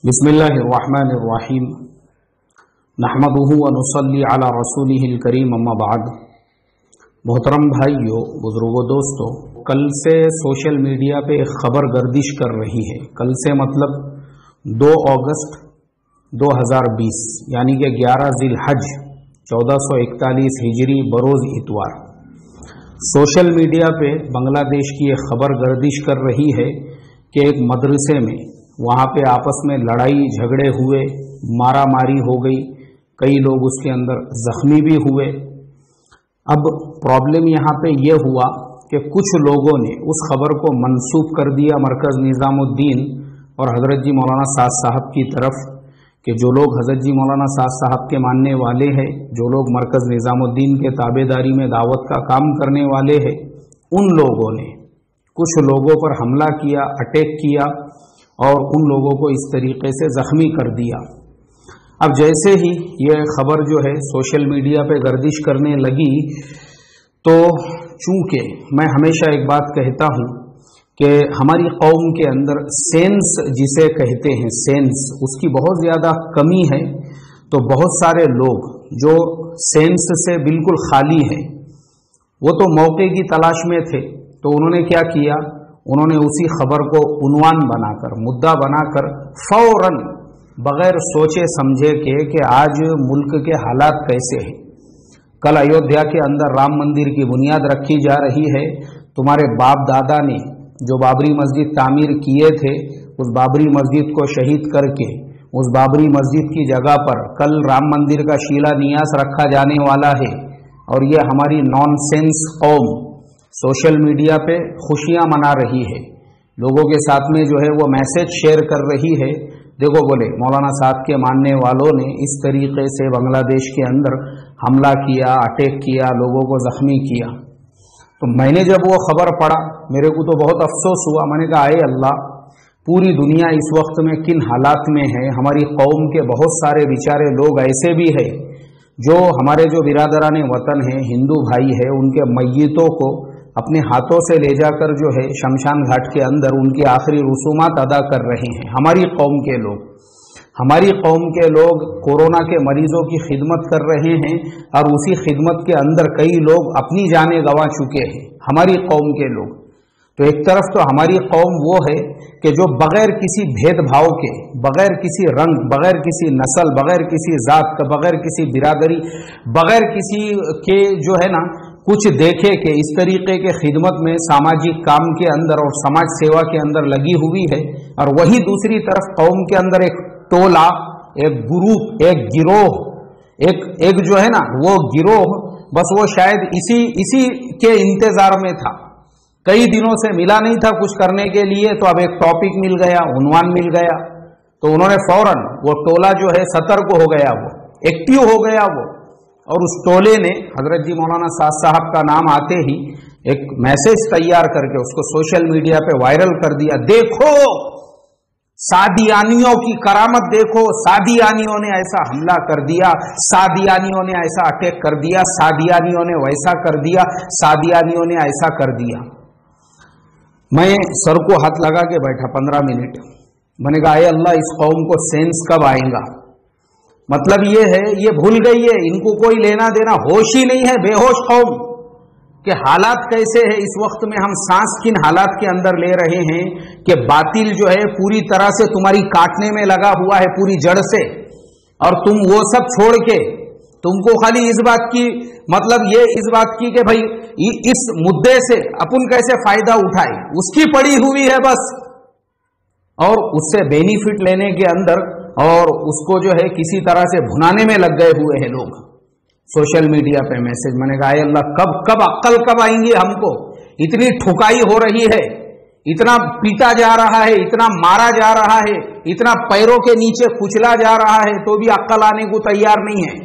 بسم اللہ الرحمن الرحیم نحمدہ ونصلی علی رسولہ الکریم اما بعد۔ محترم بھائیو، بزرگوں، دوستو، کل سے سوشل میڈیا پہ ایک خبر گردش کر رہی ہے۔ کل سے مطلب 2 اگست 2020 یعنی کہ 11 ذی الحج 1441 ہجری بروز اتوار، سوشل میڈیا پہ بنگلہ دیش کی ایک خبر گردش کر رہی ہے کہ ایک مدرسے میں وہاں پہ آپس میں لڑائی جھگڑے ہوئے، مارا ماری ہو گئی، کئی لوگ اس کے اندر زخمی بھی ہوئے۔ اب پرابلم یہاں پہ یہ ہوا کہ کچھ لوگوں نے اس خبر کو منسوب کر دیا مرکز نظام الدین اور حضرت جی مولانا سعد صاحب کی طرف، کہ جو لوگ حضرت جی مولانا سعد صاحب کے ماننے والے ہیں، جو لوگ مرکز نظام الدین کے تابع داری میں دعوت کا کام کرنے والے ہیں، ان لوگوں نے کچھ لوگوں پر حملہ کیا، اٹیک کیا اور ان لوگوں کو اس طریقے سے زخمی کر دیا۔ اب جیسے ہی یہ خبر جو ہے سوشل میڈیا پہ گردش کرنے لگی تو چونکہ میں ہمیشہ ایک بات کہتا ہوں کہ ہماری قوم کے اندر سینس جسے کہتے ہیں، سینس، اس کی بہت زیادہ کمی ہے، تو بہت سارے لوگ جو سینس سے بالکل خالی ہیں وہ تو موقع کی تلاش میں تھے، تو انہوں نے کیا کیا، انہوں نے اسی خبر کو عنوان بنا کر، مدعا بنا کر، فوراً بغیر سوچے سمجھے کہ آج ملک کے حالات کیسے ہیں، کل ایودھیا کے اندر رام مندر کی بنیاد رکھی جا رہی ہے، تمہارے باپ دادا نے جو بابری مسجد تعمیر کیے تھے، اس بابری مسجد کو شہید کر کے اس بابری مسجد کی جگہ پر کل رام مندر کا شیلا نیاس رکھا جانے والا ہے، اور یہ ہماری نان سینس قوم سوشل میڈیا پہ خوشیاں منا رہی ہے، لوگوں کے ساتھ میں جو ہے وہ میسج شیئر کر رہی ہے، دیکھو بولے مولانا صاحب کے ماننے والوں نے اس طریقے سے بنگلہ دیش کے اندر حملہ کیا، اٹیک کیا، لوگوں کو زخمی کیا۔ تو میں نے جب وہ خبر پڑھا میرے کو تو بہت افسوس ہوا، میں نے کہا اے اللہ، پوری دنیا اس وقت میں کن حالات میں ہے، ہماری قوم کے بہت سارے بیچارے لوگ ایسے بھی ہیں جو ہمارے جو برادران وطن ہیں، ہندو بھائی ہیں، ان کے میتوں کو اپنے ہاتھوں سے لے جا کر جو ہے شمشان گھاٹ کے اندر ان کی آخری رسومات ادا کر رہے ہیں۔ ہماری قوم کے لوگ کورونا کے مریضوں کی خدمت کر رہے ہیں، اور اسی خدمت کے اندر کئی لوگ اپنی جانیں گنوا چکے ہیں، ہماری قوم کے لوگ۔ تو ایک طرف تو ہماری قوم وہ ہے کہ جو بغیر کسی بھید بھاؤ کے، بغیر کسی رنگ، بغیر کسی نسل، بغیر کسی ذات کا، بغیر کسی برادری، بغیر کسی کے جو ہے نا کچھ دیکھے کہ اس طریقے کے خدمت میں ساماجک کام کے اندر اور سماج سیوا کے اندر لگی ہوئی ہے، اور وہی دوسری طرف قوم کے اندر ایک ٹولہ، ایک گروپ، ایک گروہ، ایک جو ہے نا وہ گروہ، بس وہ شاید اسی کے انتظار میں تھا، کئی دنوں سے ملا نہیں تھا کچھ کرنے کے لیے، تو اب ایک ٹاپک مل گیا، عنوان مل گیا، تو انہوں نے فوراً وہ ٹولہ جو ہے سترک ہو گیا، وہ ایکٹیو ہو گیا وہ، اور اس ٹولے نے حضرت جی مولانا سعد صاحب کا نام آتے ہی ایک میسج تیار کر کے اس کو سوشل میڈیا پہ وائرل کر دیا، دیکھو سادیانیوں کی کرامت، دیکھو سادیانیوں نے ایسا حملہ کر دیا، سادیانیوں نے ایسا اٹیک کر دیا، سادیانیوں نے ویسا کر دیا، سادیانیوں نے ایسا کر دیا۔ میں سر کو ہاتھ لگا کے بیٹھا 15 منٹ، میں نے کہا اے اللہ، اس قوم کو سینس کب آئے گا؟ مطلب یہ ہے یہ بھول گئی ہے، ان کو کوئی لینا دینا ہوش ہی نہیں ہے، بے ہوش قوم کہ حالات کیسے ہیں اس وقت میں، ہم سانس کن حالات کے اندر لے رہے ہیں کہ باطل جو ہے پوری طرح سے تمہاری کاٹنے میں لگا ہوا ہے پوری جڑ سے، اور تم وہ سب چھوڑ کے تم کو خالی اس بات کی مطلب یہ اس بات کی کہ بھائی اس مدعے سے اپن کیسے فائدہ اٹھائے، اس کی پڑی ہوئی ہے بس، اور اس سے بینیفٹ لینے کے اندر اور اس کو جو ہے کسی طرح سے بھنانے میں لگ گئے ہوئے ہیں لوگ سوشل میڈیا پہ میسج۔ میں نے کہا اے اللہ، کب عقل کب آئیں گی ہم کو؟ اتنی ٹھکائی ہو رہی ہے، اتنا پیٹا جا رہا ہے، اتنا مارا جا رہا ہے، اتنا پیروں کے نیچے کچلا جا رہا ہے، تو بھی عقل آنے کو تیار نہیں ہے،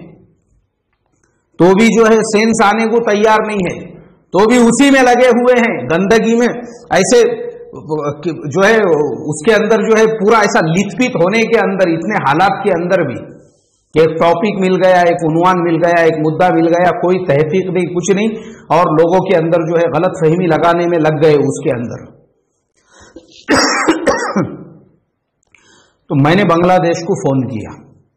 تو بھی جو ہے سینس آنے کو تیار نہیں ہے، تو بھی اسی میں لگے ہوئے ہیں، گندگی میں ایسے جو ہے اس کے اندر جو ہے پورا ایسا لت پت ہونے کے اندر، اتنے حالات کے اندر بھی کہ ایک ٹاپک مل گیا، ایک عنوان مل گیا، ایک مدعا مل گیا، کوئی تحقیق نہیں، کچھ نہیں، اور لوگوں کے اندر جو ہے غلط فہمی لگانے میں لگ گئے اس کے اندر۔ تو میں نے بنگلہ دیش کو فون کیا.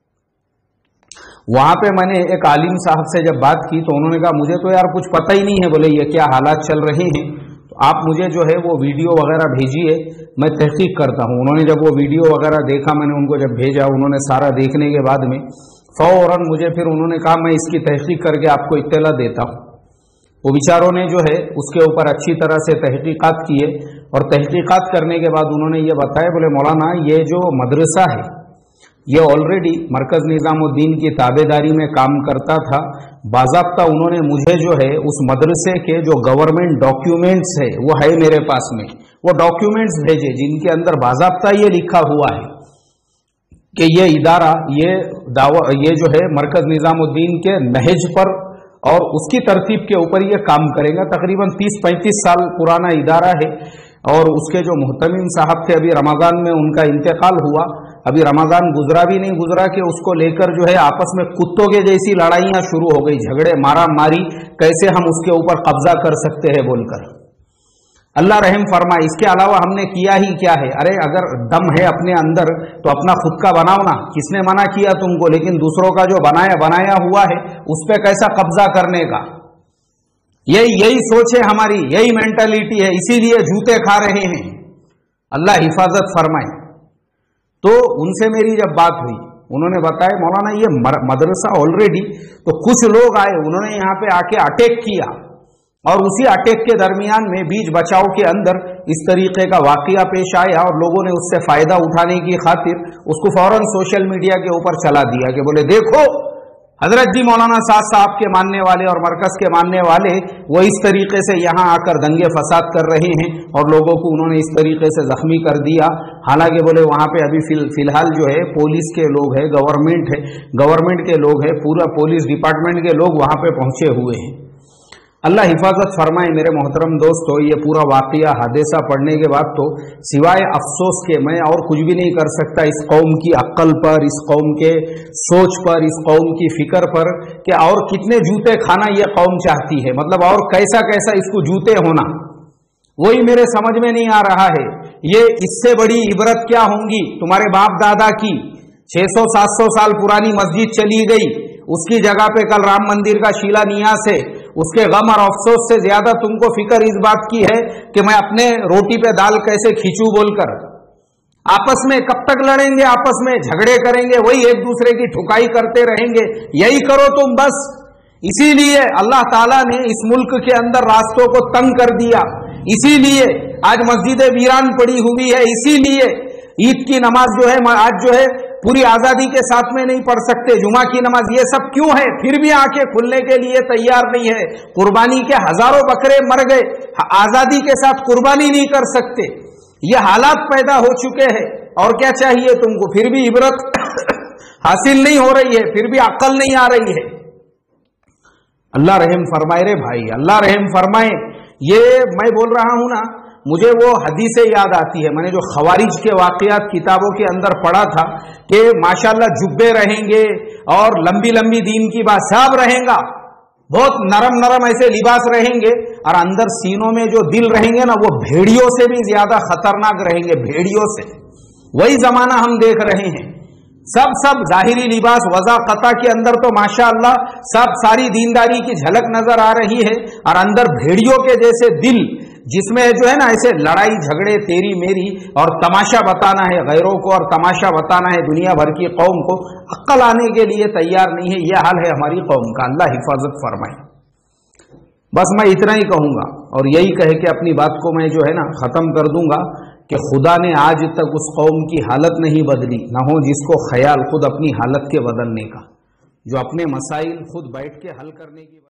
وہاں پہ میں نے ایک عالم صاحب سے جب بات کی تو انہوں نے کہا مجھے تو یار کچھ پتہ ہی نہیں ہے، بولے یہ کیا حالات چل رہے ہیں، تو آپ مجھے جو ہے وہ ویڈیو وغیرہ بھیجیے، میں تحقیق کرتا ہوں. انہوں نے جب وہ ویڈیو وغیرہ دیکھا، میں نے ان کو جب بھیجا، انہوں نے سارا دیکھنے کے بعد میں فوراً مجھے پھر انہوں نے کہا میں اس کی تحقیق کر کے آپ کو اطلاع دیتا ہوں. وہ بیچاروں نے جو ہے اس کے اوپر اچھی طرح سے تحقیقات کیے، اور تحقیقات کرنے کے بعد انہوں نے یہ بتایا، بولے مولانا یہ جو مدرسہ ہے یہ آلریڈی مرکز نظام الدین کی تابع داری میں کام کرتا تھا. باضابطہ انہوں نے مجھے جو ہے اس مدرسے کے جو گورنمنٹ ڈاکیومنٹس ہے وہ ہے میرے پاس میں، وہ ڈاکیومنٹس بھیجے جن کے اندر باضابطہ یہ لکھا ہوا ہے کہ یہ ادارہ یہ جو ہے مرکز نظام الدین کے نہج پر اور اس کی ترتیب کے اوپر یہ کام کرے گا. تقریباً 30-35 سال پرانا ادارہ ہے، اور اس کے جو محتمم صاحب تھے ابھی رمضان میں ان کا انتقال ہوا. ابھی رمضان گزرا بھی نہیں گزرا کہ اس کو لے کر جو ہے آپس میں کتوں کے جیسی لڑائیاں شروع ہو گئی، جھگڑے، مارا ماری، کیسے ہم اس کے اوپر قبضہ کر سکتے ہیں بول کر. اللہ رحم فرمائے. اس کے علاوہ ہم نے کیا ہی کیا ہے؟ ارے اگر دم ہے اپنے اندر تو اپنا خود کا بناؤ نا. کس نے منع کیا تم کو؟ لیکن دوسروں کا جو بنایا ہوا ہے اس پہ کیسا قبضہ کرنے کا، یہی سوچ ہے ہماری، یہی مینٹلٹی ہے، اسی لیے جوتے کھا رہے ہیں. اللہ حفاظت فرمائے. تو ان سے میری جب بات ہوئی، انہوں نے بتایا مولانا یہ مدرسہ آلریڈی، تو کچھ لوگ آئے، انہوں نے یہاں پہ آ کے اٹیک کیا، اور اسی اٹیک کے درمیان میں بیچ بچاؤ کے اندر اس طریقے کا واقعہ پیش آیا، اور لوگوں نے اس سے فائدہ اٹھانے کی خاطر اس کو فوراً سوشل میڈیا کے اوپر چلا دیا کہ بولے دیکھو حضرت جی مولانا صاحب کے ماننے والے اور مرکز کے ماننے والے وہ اس طریقے سے یہاں آ کر دنگے فساد کر رہے ہیں، اور لوگوں کو انہوں نے اس طریقے سے زخمی کر دیا. حالانکہ بولے وہاں پہ ابھی فی الحال جو ہے پولیس کے لوگ ہیں، گورنمنٹ کے لوگ ہیں، پورا پولیس ڈپارٹمنٹ کے لوگ وہاں پہ پہنچے ہوئے ہیں. اللہ حفاظت فرمائے. میرے محترم دوستو، یہ پورا واقعہ حادثہ پڑھنے کے بعد تو سوائے افسوس کے میں اور کچھ بھی نہیں کر سکتا اس قوم کی عقل پر، اس قوم کے سوچ پر، اس قوم کی فکر پر، کہ اور کتنے جوتے کھانا یہ قوم چاہتی ہے، مطلب اور کیسا اس کو جوتے ہونا، وہی میرے سمجھ میں نہیں آ رہا ہے. یہ اس سے بڑی عبرت کیا ہوں گی؟ تمہارے باپ دادا کی 600-700 سال پرانی مسجد چلی گئی، اس کی جگہ پہ کل رام مندر کا شیلا نیاس ہے. اس کے غم اور افسوس سے زیادہ تم کو فکر اس بات کی ہے کہ میں اپنے روٹی پہ دال کیسے کھینچوں بول کر. آپس میں کب تک لڑیں گے، آپس میں جھگڑے کریں گے، وہی ایک دوسرے کی ٹھکائی کرتے رہیں گے. یہی کرو تم بس. اسی لیے اللہ تعالیٰ نے اس ملک کے اندر راستوں کو تنگ کر دیا، اسی لیے آج مسجدیں ویران پڑی ہوئی ہے، اسی لیے عید کی نماز جو ہے آج جو ہے پوری آزادی کے ساتھ میں نہیں پڑھ سکتے، جمعہ کی نماز، یہ سب کیوں ہے؟ پھر بھی آنکھیں کھلنے کے لیے تیار نہیں ہے. قربانی کے ہزاروں بکرے مر گئے، آزادی کے ساتھ قربانی نہیں کر سکتے. یہ حالات پیدا ہو چکے ہیں، اور کیا چاہیے تم کو؟ پھر بھی عبرت حاصل نہیں ہو رہی ہے، پھر بھی عقل نہیں آ رہی ہے. اللہ رحم فرمائے رے بھائی، اللہ رحم فرمائے. یہ میں بول رہا ہوں نا، مجھے وہ حدیثیں یاد آتی ہے. میں نے جو خوارج کے واقعات کتابوں کے اندر پڑھا تھا کہ ماشاءاللہ جبے رہیں گے اور لمبی لمبی دین کی بات سب رہیں گا، بہت نرم ایسے لباس رہیں گے، اور اندر سینوں میں جو دل رہیں گے نا وہ بھیڑیوں سے بھی زیادہ خطرناک رہیں گے، بھیڑیوں سے. وہی زمانہ ہم دیکھ رہے ہیں. سب ظاہری لباس وضاقتہ کے اندر تو ماشاءاللہ ساری دینداری کی جھلک نظر آ رہی ہے، اور اندر بھیڑیوں کے جیسے دل، جس میں جو ہے نا ایسے لڑائی جھگڑے تیری میری اور تماشا بتانا ہے غیروں کو، اور تماشا بتانا ہے دنیا بھر کی قوم کو. عقل آنے کے لیے تیار نہیں ہے. یہ حال ہے ہماری قوم کا. اللہ حفاظت فرمائے. بس میں اتنا ہی کہوں گا، اور یہی کہہ کے اپنی بات کو میں جو ہے نا ختم کر دوں گا کہ خدا نے آج تک اس قوم کی حالت نہیں بدلی، نہ ہو جس کو خیال خود اپنی حالت کے بدلنے کا، جو اپنے مسائل خود بیٹھ کے حل کرنے کی